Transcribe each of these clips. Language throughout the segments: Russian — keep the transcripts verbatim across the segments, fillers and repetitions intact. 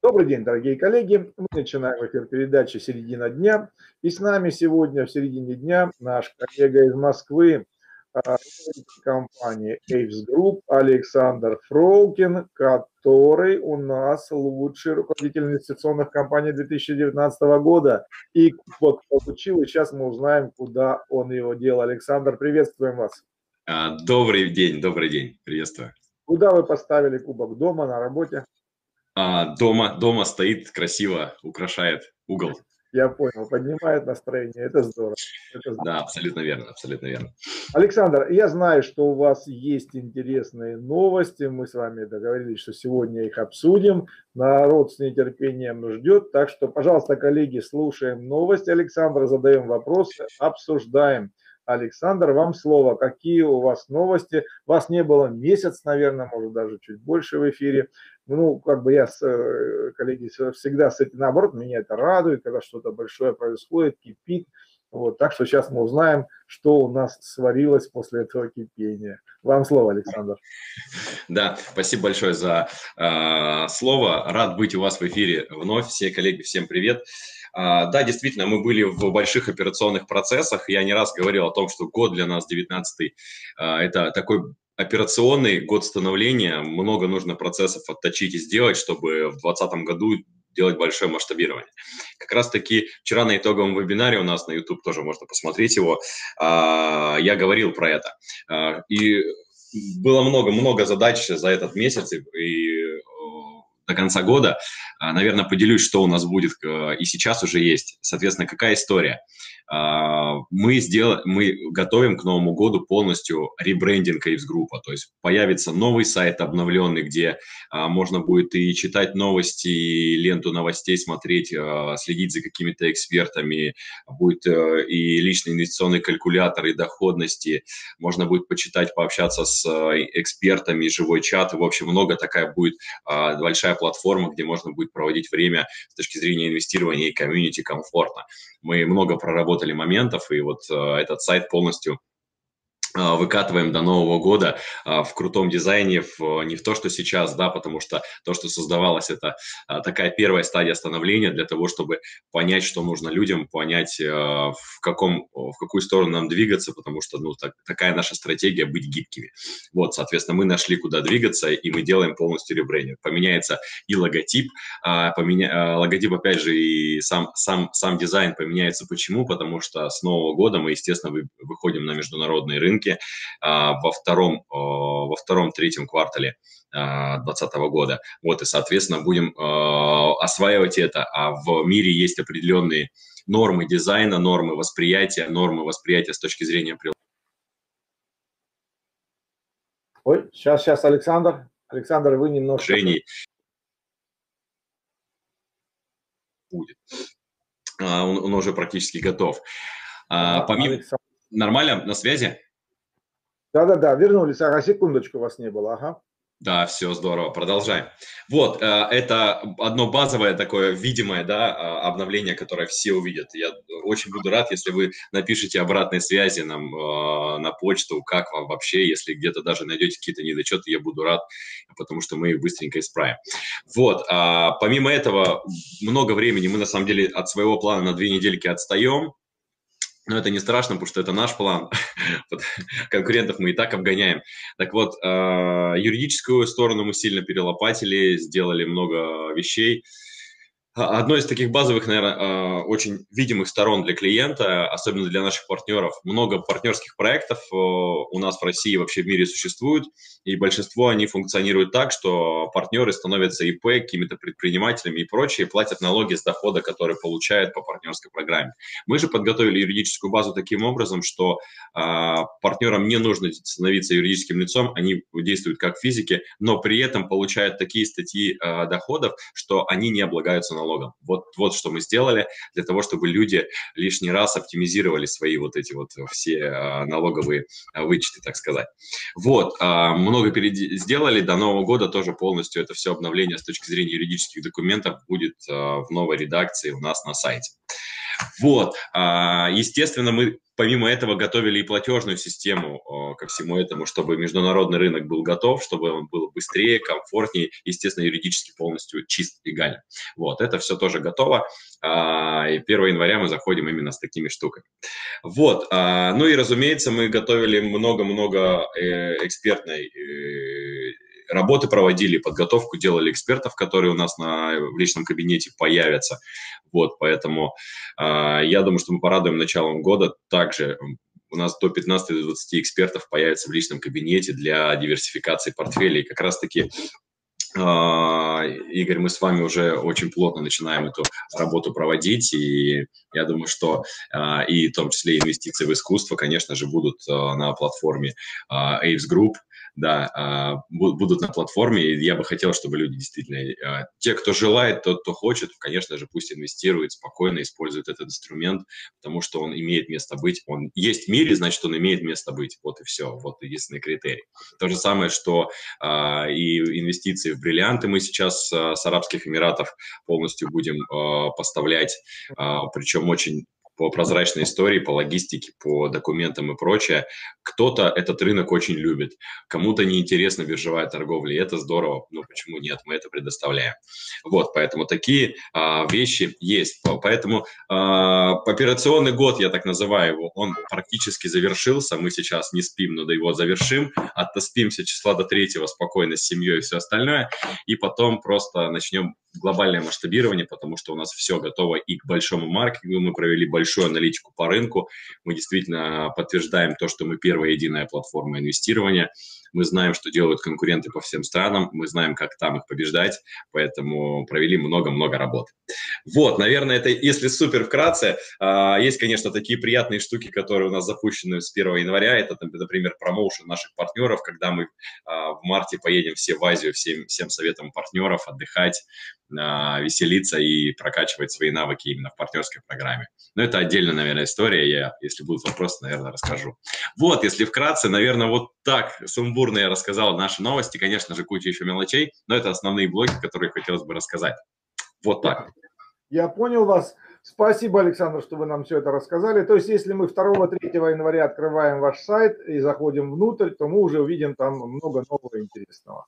Добрый день, дорогие коллеги. Мы начинаем эфир передачи «Середина дня». И с нами сегодня в середине дня наш коллега из Москвы, руководитель компании Apes Group Александр Фролкин, который у нас лучший руководитель инвестиционных компаний две тысячи девятнадцатого года. И кубок получил, и сейчас мы узнаем, куда он его делал. Александр, приветствуем вас. Добрый день, добрый день, приветствую. Куда вы поставили кубок? Дома, на работе? А, дома, дома стоит красиво, украшает угол. Я понял, поднимает настроение, это здорово. это здорово. Да, абсолютно верно, абсолютно верно. Александр, я знаю, что у вас есть интересные новости, мы с вами договорились, что сегодня их обсудим, народ с нетерпением ждет, так что, пожалуйста, коллеги, слушаем новости Александра, задаем вопросы, обсуждаем. Александр, вам слово. Какие у вас новости? Вас не было месяц, наверное, может даже чуть больше в эфире. Ну, как бы я, коллеги, всегда с этим, наоборот, меня это радует, когда что-то большое происходит, кипит. Вот, так что сейчас мы узнаем, что у нас сварилось после этого кипения. Вам слово, Александр. Да, спасибо большое за э, слово. Рад быть у вас в эфире вновь. Все коллеги, всем привет. Uh, да, действительно, мы были в больших операционных процессах. Я не раз говорил о том, что год для нас, девятнадцатый, uh, это такой операционный год становления. Много нужно процессов отточить и сделать, чтобы в двадцатом году делать большое масштабирование. Как раз-таки вчера на итоговом вебинаре у нас на YouTube, тоже можно посмотреть его, uh, я говорил про это. Uh, и было много-много задач за этот месяц, и, и до конца года. Наверное, поделюсь, что у нас будет и сейчас уже есть. Соответственно, какая история? Мы, сделали, мы готовим к Новому году полностью ребрендинг Apes Group. То есть появится новый сайт обновленный, где можно будет и читать новости, и ленту новостей смотреть, следить за какими-то экспертами. Будет и личный инвестиционный калькулятор, и доходности. Можно будет почитать, пообщаться с экспертами, живой чат. В общем, много такая будет большая платформа, где можно будет проводить время с точки зрения инвестирования и комьюнити комфортно. Мы много проработали моментов, и вот э, этот сайт полностью э, выкатываем до Нового года э, в крутом дизайне, в, не в то, что сейчас, да, потому что то, что создавалось, это э, такая первая стадия становления для того, чтобы понять, что нужно людям, понять, э, в, каком, в какую сторону нам двигаться, потому что, ну, так, такая наша стратегия — быть гибкими. Вот, соответственно, мы нашли, куда двигаться, и мы делаем полностью ребрендинг. Поменяется и логотип, а, поменя... а, логотип, опять же, и сам, сам, сам дизайн поменяется. Почему? Потому что с Нового года мы, естественно, вы, выходим на международные рынки а, во втором, а, во втором-третьем квартале двадцатого года. Вот, и, соответственно, будем а, осваивать это. А в мире есть определенные нормы дизайна, нормы восприятия, нормы восприятия с точки зрения приложения. Ой, сейчас, сейчас, Александр. Александр, вы немножко... Будет. А, он, он уже практически готов. А, помимо... Александр. Нормально? На связи? Да-да-да, вернулись. Ага, секундочку, вас не было. Ага. Да, все здорово, продолжаем. Вот, это одно базовое такое видимое, да, обновление, которое все увидят. Я очень буду рад, если вы напишите обратной связи нам на почту, как вам вообще, если где-то даже найдете какие-то недочеты, я буду рад, потому что мы их быстренько исправим. Вот, помимо этого, много времени мы на самом деле от своего плана на две недельки отстаем. Но это не страшно, потому что это наш план. Конкурентов мы и так обгоняем. Так вот, юридическую сторону мы сильно перелопатили, сделали много вещей. Одной из таких базовых, наверное, очень видимых сторон для клиента, особенно для наших партнеров, много партнерских проектов у нас в России и вообще в мире существуют, и большинство они функционируют так, что партнеры становятся ИП, какими-то предпринимателями и прочее, платят налоги с дохода, которые получают по партнерской программе. Мы же подготовили юридическую базу таким образом, что а, партнерам не нужно становиться юридическим лицом, они действуют как физики, но при этом получают такие статьи а, доходов, что они не облагаются налогом. Вот, вот что мы сделали для того, чтобы люди лишний раз оптимизировали свои вот эти вот все а, налоговые а, вычеты, так сказать. Вот, а, много перед... сделали, до Нового года тоже полностью это все обновление с точки зрения юридических документов будет а, в новой редакции у нас на сайте. Вот, естественно, мы помимо этого готовили и платежную систему ко всему этому, чтобы международный рынок был готов, чтобы он был быстрее, комфортнее, естественно, юридически полностью чист, легально. Вот, это все тоже готово, и первого января мы заходим именно с такими штуками. Вот, ну и, разумеется, мы готовили много-много экспертной работы, проводили подготовку, делали экспертов, которые у нас на, в личном кабинете появятся. Вот, поэтому э, я думаю, что мы порадуем началом года. Также у нас до пятнадцати-двадцати экспертов появится в личном кабинете для диверсификации портфелей. Как раз-таки, э, Игорь, мы с вами уже очень плотно начинаем эту работу проводить. И я думаю, что э, и в том числе инвестиции в искусство, конечно же, будут э, на платформе э, Aves Group. Да, будут на платформе, и я бы хотел, чтобы люди действительно, те, кто желает, тот, кто хочет, конечно же, пусть инвестирует, спокойно использует этот инструмент, потому что он имеет место быть, он есть в мире, значит, он имеет место быть, вот и все, вот единственный критерий. То же самое, что и инвестиции в бриллианты мы сейчас с Арабских Эмиратов полностью будем поставлять, причем очень по прозрачной истории, по логистике, по документам и прочее. Кто-то этот рынок очень любит, кому-то неинтересна биржевая торговля, и это здорово, ну почему нет, мы это предоставляем. Вот, поэтому такие а, вещи есть. Поэтому а, операционный год, я так называю его, он практически завершился, мы сейчас не спим, но до его завершим, отоспимся числа до третьего спокойно с семьей и все остальное, и потом просто начнем глобальное масштабирование, потому что у нас все готово и к большому маркетингу, мы провели большую аналитику по рынку, мы действительно подтверждаем то, что мы первая единая платформа инвестирования, мы знаем, что делают конкуренты по всем странам, мы знаем, как там их побеждать, поэтому провели много-много работы. Вот, наверное, это если супер вкратце. Есть, конечно, такие приятные штуки, которые у нас запущены с первого января. Это, например, промоушен наших партнеров, когда мы в марте поедем все в Азию, всем, всем советам партнеров отдыхать, веселиться и прокачивать свои навыки именно в партнерской программе. Но это отдельная, наверное, история. Я, если будут вопросы, наверное, расскажу. Вот, если вкратце, наверное, вот так сумбурно я рассказал наши новости. Конечно же, куча еще мелочей, но это основные блоки, которые хотелось бы рассказать. Вот так. Я понял вас. Спасибо, Александр, что вы нам все это рассказали. То есть, если мы второго-третьего января открываем ваш сайт и заходим внутрь, то мы уже увидим там много нового интересного.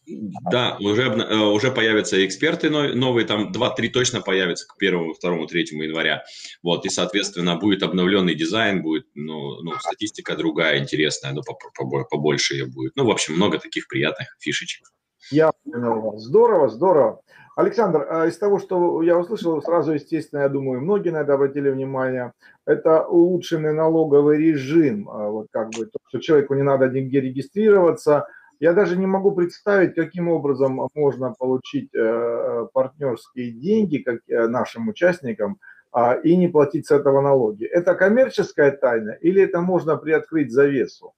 Да, уже, уже появятся эксперты новые, там два-три точно появятся к первому, второму, третьему января. Вот, и, соответственно, будет обновленный дизайн, будет, ну, ну статистика другая, интересная, ну, побольше ее будет. Ну, в общем, много таких приятных фишечек. Я понял вас. Здорово, здорово. Александр, из того, что я услышал, сразу, естественно, я думаю, многие на это обратили внимание, это улучшенный налоговый режим. Вот как бы, то, что человеку не надо нигде регистрироваться. Я даже не могу представить, каким образом можно получить партнерские деньги как нашим участникам и не платить с этого налоги. Это коммерческая тайна или это можно приоткрыть завесу?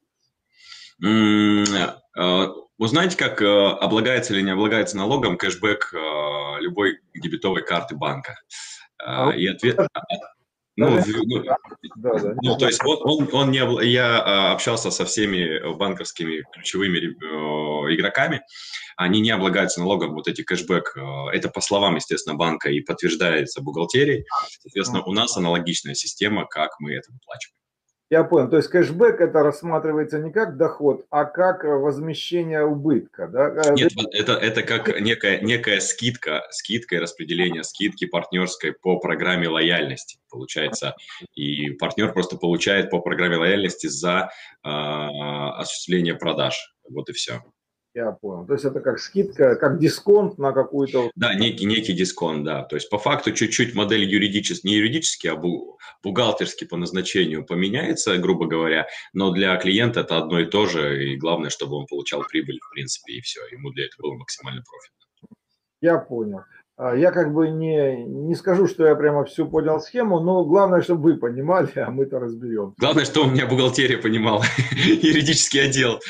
Вы знаете, как облагается или не облагается налогом кэшбэк любой дебетовой карты банка? А И ответ... Ну, ну, да, да, ну, то есть он, он, он не, я общался со всеми банковскими ключевыми э, игроками, они не облагаются налогом, вот эти кэшбэк, э, это по словам, естественно, банка и подтверждается бухгалтерией, соответственно, у нас аналогичная система, как мы это выплачиваем. Я понял, то есть кэшбэк это рассматривается не как доход, а как возмещение убытка, да? Нет, это, это как некая, некая скидка, скидка и распределение скидки партнерской по программе лояльности, получается. И партнер просто получает по программе лояльности за э, осуществление продаж, вот и все. Я понял. То есть это как скидка, как дисконт на какую-то... Да, некий, некий дисконт, да. То есть по факту чуть-чуть модель юридически, не юридически, а бухгалтерски по назначению поменяется, грубо говоря, но для клиента это одно и то же, и главное, чтобы он получал прибыль, в принципе, и все. Ему для этого было максимально профит. Я понял. Я как бы не, не скажу, что я прямо всю понял схему, но главное, чтобы вы понимали, а мы-то разберем. Главное, что у меня бухгалтерия понимала, юридический отдел.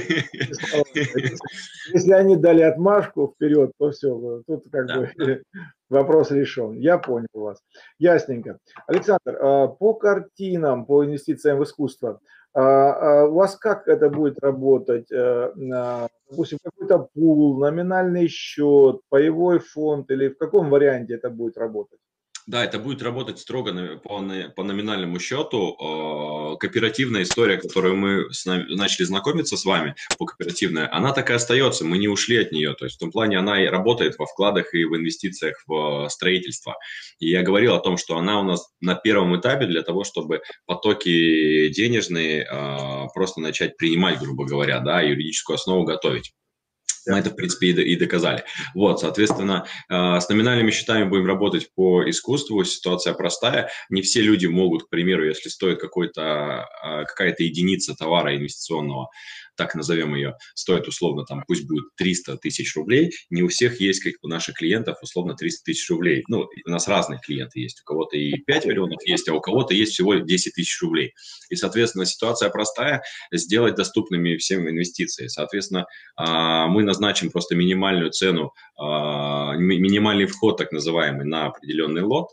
Если они дали отмашку вперед, то все, тут как да, бы да. Вопрос решен. Я понял вас. Ясненько. Александр, по картинам, по инвестициям в искусство, у вас как это будет работать? Допустим, какой-то пул, номинальный счет, паевой фонд или в каком варианте это будет работать? Да, это будет работать строго на, по, на, по номинальному счету. Э, кооперативная история, которую мы с нами, начали знакомиться с вами, по кооперативной, она так и остается, мы не ушли от нее. То есть в том плане она и работает во вкладах и в инвестициях в строительство. И я говорил о том, что она у нас на первом этапе для того, чтобы потоки денежные э, просто начать принимать, грубо говоря, да, юридическую основу готовить. Мы это, в принципе, и доказали. Вот, соответственно, с номинальными счетами будем работать по искусству. Ситуация простая. Не все люди могут, к примеру, если стоит какой-то, какая-то единица товара инвестиционного, так назовем ее, стоит условно, там, пусть будет триста тысяч рублей, не у всех есть, как у наших клиентов, условно триста тысяч рублей. Ну, у нас разные клиенты есть. У кого-то и пять миллионов есть, а у кого-то есть всего десять тысяч рублей. И, соответственно, ситуация простая. Сделать доступными всем инвестиции. Соответственно, мы назначим просто минимальную цену, минимальный вход, так называемый, на определенный лот.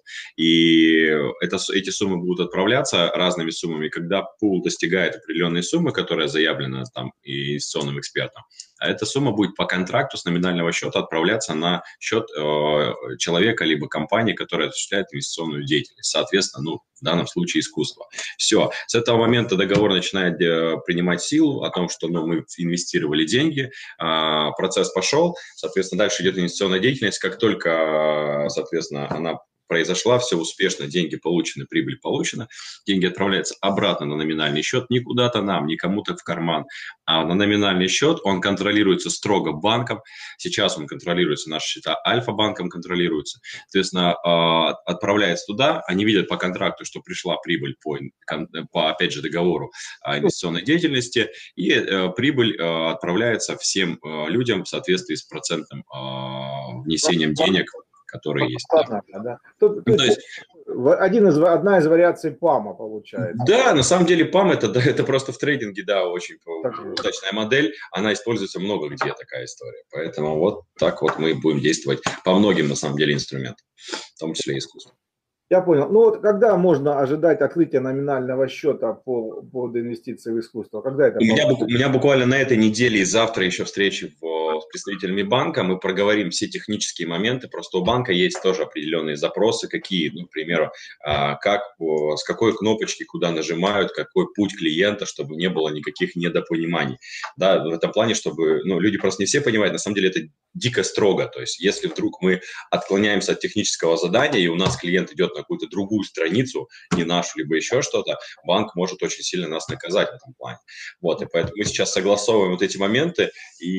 И это, эти суммы будут отправляться разными суммами. Когда пул достигает определенной суммы, которая заявлена там и инвестиционным экспертом, а эта сумма будет по контракту с номинального счета отправляться на счет э, человека либо компании, которая осуществляет инвестиционную деятельность. Соответственно, ну, в данном случае искусство. Все. С этого момента договор начинает э, принимать силу о том, что ну, мы инвестировали деньги, э, процесс пошел, соответственно, дальше идет инвестиционная деятельность. Как только, соответственно, она произошла, все успешно, деньги получены, прибыль получена, деньги отправляются обратно на номинальный счет, не куда-то нам, не кому-то в карман, а на номинальный счет. Он контролируется строго банком. Сейчас он контролируется, наши счета Альфа-банком контролируются. Соответственно, отправляется туда, они видят по контракту, что пришла прибыль по, по опять же, договору о инвестиционной деятельности, и прибыль отправляется всем людям в соответствии с процентным внесением денег, которые есть. Да. Да. Тут, ну, то есть, один из, одна из вариаций ПАМа получается. Да, на самом деле ПАМ это, да, это просто в трейдинге, да, очень так удачная модель. Она используется много где, такая история. Поэтому вот так вот мы будем действовать по многим, на самом деле, инструментам, в том числе и искусству. Я понял. Ну вот когда можно ожидать открытия номинального счета по, под инвестиции в искусство? Когда это? У меня, у меня буквально на этой неделе и завтра еще встречи в, с представителями банка. Мы проговорим все технические моменты. Просто у банка есть тоже определенные запросы, какие, ну, к примеру, как, с какой кнопочки куда нажимают, какой путь клиента, чтобы не было никаких недопониманий. Да, в этом плане, чтобы ну, люди просто не все понимают, на самом деле это дико строго. То есть если вдруг мы отклоняемся от технического задания, и у нас клиент идет на какую-то другую страницу, не нашу, либо еще что-то, банк может очень сильно нас наказать в этом плане. Вот, и поэтому мы сейчас согласовываем вот эти моменты,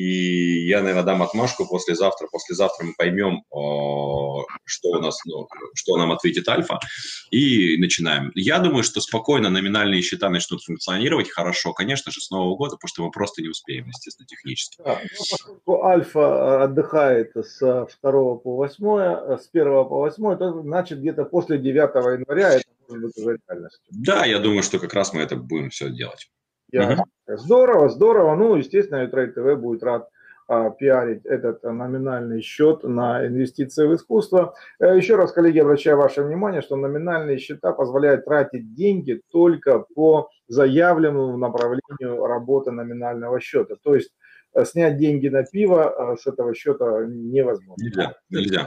и я, наверное, дам отмашку послезавтра. Послезавтра мы поймем, что у нас, ну, что нам ответит Альфа, и начинаем. Я думаю, что спокойно номинальные счета начнут функционировать хорошо, конечно же, с Нового года, потому что мы просто не успеем, естественно, технически. Да, поскольку Альфа отдыхает с второго по восьмое, с первого по восьмое, то значит где-то после девятого января это может быть уже реальностью. Да, я думаю, что как раз мы это будем все делать. Я... Угу. Здорово, здорово. Ну, естественно, Trade ти ви будет рад а, пиарить этот а, номинальный счет на инвестиции в искусство. А, еще раз, коллеги, обращаю ваше внимание, что номинальные счета позволяют тратить деньги только по заявленному направлению работы номинального счета. То есть а, снять деньги на пиво а, с этого счета невозможно. Нельзя, нельзя.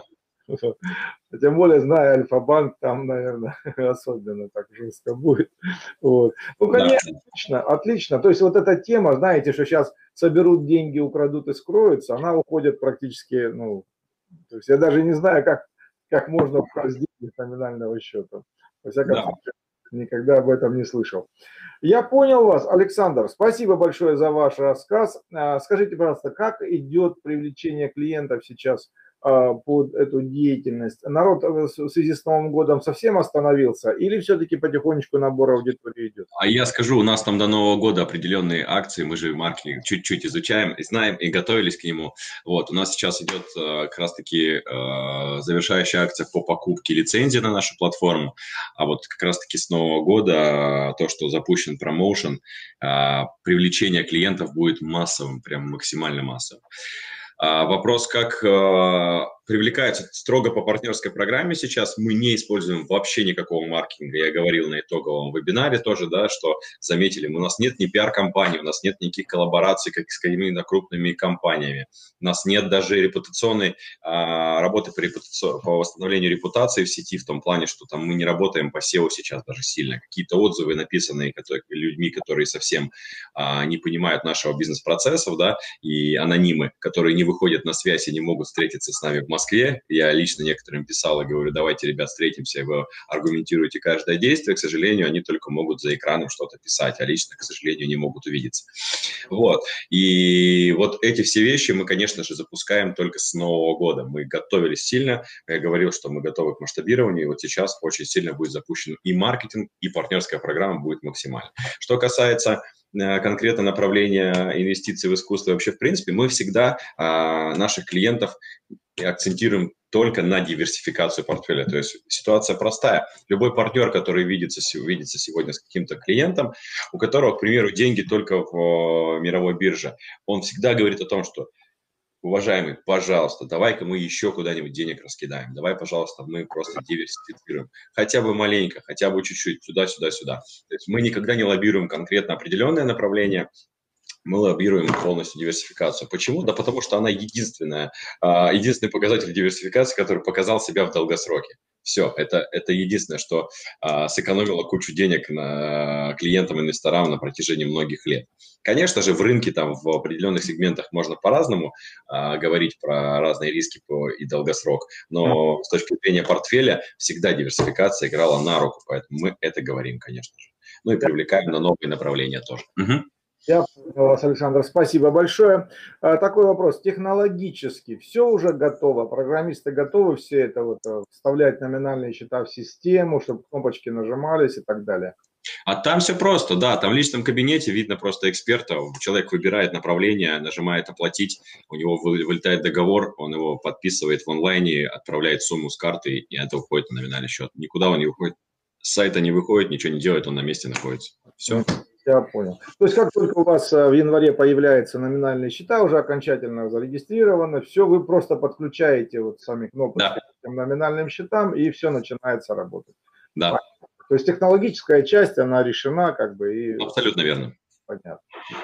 Тем более, зная Альфа-банк, там, наверное, особенно так жестко будет. Вот. Ну, конечно, да. отлично, отлично. То есть вот эта тема, знаете, что сейчас соберут деньги, украдут и скроются, она уходит практически, ну, то есть я даже не знаю, как, как можно украсть деньги с номинального счета. Во всяком да. случае, никогда об этом не слышал. Я понял вас, Александр. Спасибо большое за ваш рассказ. Скажите, пожалуйста, как идет привлечение клиентов сейчас под эту деятельность? Народ в связи с Новым годом совсем остановился или все-таки потихонечку набор аудитории идет? А я скажу, у нас там до Нового года определенные акции, мы же маркетинг чуть-чуть изучаем, знаем и готовились к нему. Вот, у нас сейчас идет как раз-таки завершающая акция по покупке лицензии на нашу платформу, а вот как раз-таки с Нового года то, что запущен промоушен, привлечение клиентов будет массовым, прям максимально массовым. Вопрос, как привлекаются строго по партнерской программе сейчас. Мы не используем вообще никакого маркетинга. Я говорил на итоговом вебинаре тоже, да, что заметили, у нас нет ни пиар-компаний, у нас нет никаких коллабораций, как с какими-то крупными компаниями. У нас нет даже репутационной а, работы по, репутаци... по восстановлению репутации в сети, в том плане, что там мы не работаем по сео сейчас даже сильно. Какие-то отзывы, написанные которые, людьми, которые совсем а, не понимают нашего бизнес-процессов, да, и анонимы, которые не выходят на связь и не могут встретиться с нами в Москве. Я лично некоторым писал и говорю, давайте, ребят, встретимся, вы аргументируете каждое действие. К сожалению, они только могут за экраном что-то писать, а лично, к сожалению, не могут увидеться. Вот. И вот эти все вещи мы, конечно же, запускаем только с Нового года. Мы готовились сильно. Я говорил, что мы готовы к масштабированию, и вот сейчас очень сильно будет запущен и маркетинг, и партнерская программа будет максимально. Что касается конкретно направления инвестиций в искусство вообще в принципе, мы всегда а, наших клиентов акцентируем только на диверсификацию портфеля. То есть ситуация простая. Любой партнер, который видится, видится сегодня с каким-то клиентом, у которого, к примеру, деньги только в мировой бирже, он всегда говорит о том, что уважаемый, пожалуйста, давай-ка мы еще куда-нибудь денег раскидаем. Давай, пожалуйста, мы просто диверсифицируем. Хотя бы маленько, хотя бы чуть-чуть, сюда, сюда, сюда. То есть мы никогда не лоббируем конкретно определенное направление, мы лоббируем полностью диверсификацию. Почему? Да потому что она единственная, единственный показатель диверсификации, который показал себя в долгосроке. Все, это, это единственное, что а, сэкономило кучу денег на клиентам, инвесторам на протяжении многих лет. Конечно же, в рынке там в определенных сегментах можно по-разному а, говорить про разные риски по, и долгосрок, но с точки зрения портфеля всегда диверсификация играла на руку, поэтому мы это говорим, конечно же. Ну и привлекаем на новые направления тоже. Угу. Я понял вас, Александр, спасибо большое. Такой вопрос. Технологически все уже готово? Программисты готовы все это вот вставлять номинальные счета в систему, чтобы кнопочки нажимались и так далее? А там все просто, да, там в личном кабинете видно просто эксперта, человек выбирает направление, нажимает «Оплатить», у него вылетает договор, он его подписывает в онлайне, отправляет сумму с карты, и это уходит на номинальный счет. Никуда он не выходит, с сайта не выходит, ничего не делает, он на месте находится. Все. Я понял. То есть как только у вас в январе появляются номинальные счета, уже окончательно зарегистрированы, все, вы просто подключаете вот сами кнопочки да. к номинальным счетам, и все начинается работать. Да. То есть технологическая часть, она решена, как бы. И... Абсолютно верно. Понятно.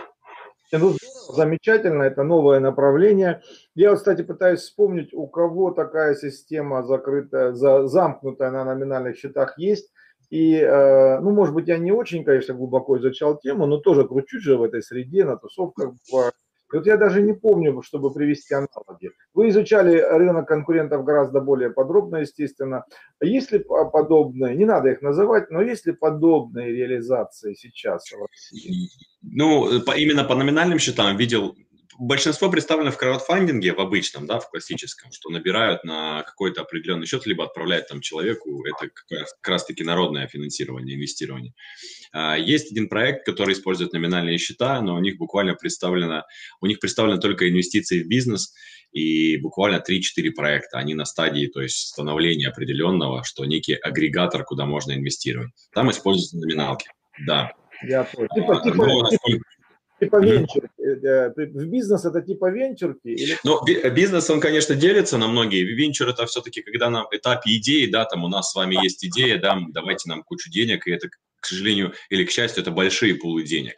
Ну, замечательно, это новое направление. Я, вот, кстати, пытаюсь вспомнить, у кого такая система закрытая, за, замкнутая на номинальных счетах есть. И, э, ну, может быть, я не очень, конечно, глубоко изучал тему, но тоже кручусь же в этой среде, на тусовках. И вот я даже не помню, чтобы привести аналоги. Вы изучали рынок конкурентов гораздо более подробно, естественно. Есть ли подобные, не надо их называть, но есть ли подобные реализации сейчас в России? Ну, именно по номинальным счетам видел... Большинство представлено в краудфандинге, в обычном, да, в классическом, что набирают на какой-то определенный счет, либо отправляют там человеку, это как раз-таки народное финансирование, инвестирование. Есть один проект, который использует номинальные счета, но у них буквально представлено, у них представлены только инвестиции в бизнес, и буквально три-четыре проекта, они на стадии, то есть становления определенного, что некий агрегатор, куда можно инвестировать. Там используются номиналки, да. Я понял. Типа, типа, но, насколько... Типа венчурки. В бизнес это типа венчурки? Или... Ну, бизнес, он, конечно, делится на многие. Венчур это все-таки, когда на этапе идеи, да, там у нас с вами есть идея, да, давайте нам кучу денег, и это, к сожалению, или к счастью, это большие пулы денег.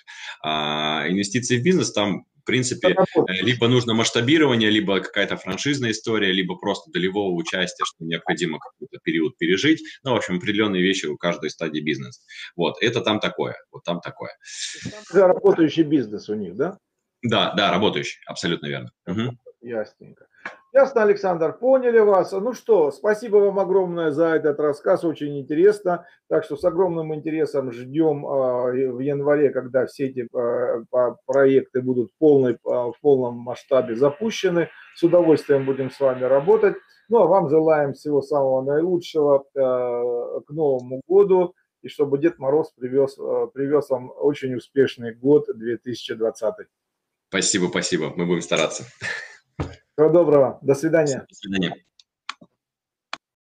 А инвестиции в бизнес там, в принципе, либо нужно масштабирование, либо какая-то франшизная история, либо просто долевого участия, что необходимо какой-то период пережить. Ну, в общем, определенные вещи у каждой стадии бизнеса. Вот, это там такое, вот там такое. Там работающий бизнес у них, да? Да, да, работающий, абсолютно верно. Угу. Ясненько. Ясно, Александр, поняли вас. Ну что, спасибо вам огромное за этот рассказ, очень интересно. Так что с огромным интересом ждем э, в январе, когда все эти э, проекты будут в, полной, э, в полном масштабе запущены. С удовольствием будем с вами работать. Ну а вам желаем всего самого наилучшего э, к Новому году. И чтобы Дед Мороз привез, э, привез вам очень успешный год две тысячи двадцатый. Спасибо, спасибо. Мы будем стараться. Всего доброго. До свидания. До свидания.